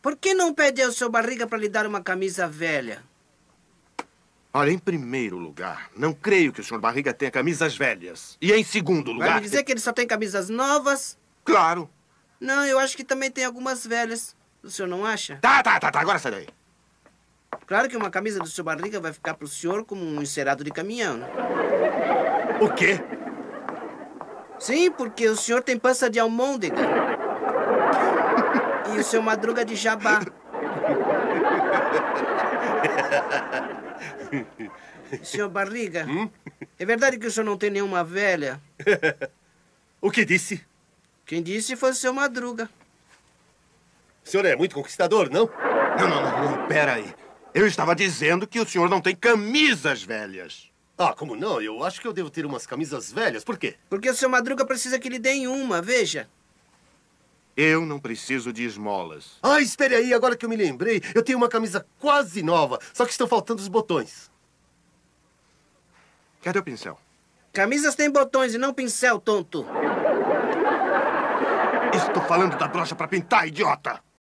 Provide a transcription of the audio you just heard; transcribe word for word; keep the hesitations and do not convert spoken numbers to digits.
Por que não pede ao seu Barriga para lhe dar uma camisa velha? Olha, em primeiro lugar, não creio que o senhor Barriga tenha camisas velhas. E em segundo lugar... Vai me dizer que ele só tem camisas novas? Claro. Não, eu acho que também tem algumas velhas. O senhor não acha? Tá, tá, tá, tá. Agora sai daí. Claro que uma camisa do seu Barriga vai ficar pro senhor como um encerado de caminhão, né? O quê? Sim, porque o senhor tem pança de almôndega. E o seu Madruga de jabá. Senhor Barriga, Hum? é verdade que o senhor não tem nenhuma velha? O que disse? Quem disse foi o seu Madruga. O senhor é muito conquistador, não? Não, não, não, não. Pera aí. Eu estava dizendo que o senhor não tem camisas velhas. Ah, como não? Eu acho que eu devo ter umas camisas velhas. Por quê? Porque o seu Madruga precisa que lhe deem uma, veja. Eu não preciso de esmolas. Ah, espere aí, agora que eu me lembrei, eu tenho uma camisa quase nova, só que estão faltando os botões. Cadê o pincel? Camisas têm botões e não pincel, tonto. Estou falando da brocha para pintar, idiota!